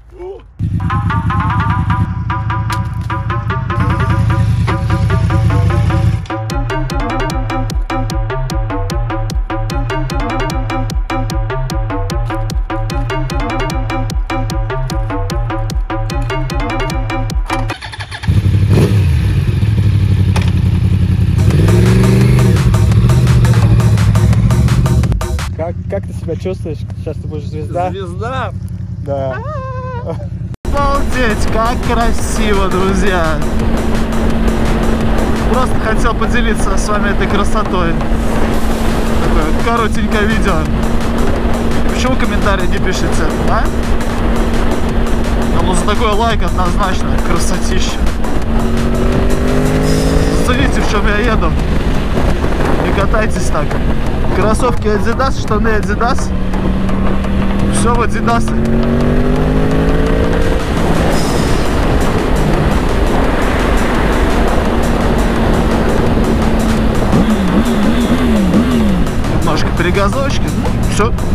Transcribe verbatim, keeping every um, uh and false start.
Как, как ты себя чувствуешь? Сейчас ты будешь звезда? Звезда? Да. Обалдеть, как красиво, друзья! Просто хотел поделиться с вами этой красотой. Такое коротенькое видео. Почему комментарии не пишете, а? Ну за такой лайк однозначно, красотища. Зацените, в чем я еду. Не катайтесь так. Кроссовки Adidas, штаны Adidas. Все в Adidas. Немножко перегазовочки. Все.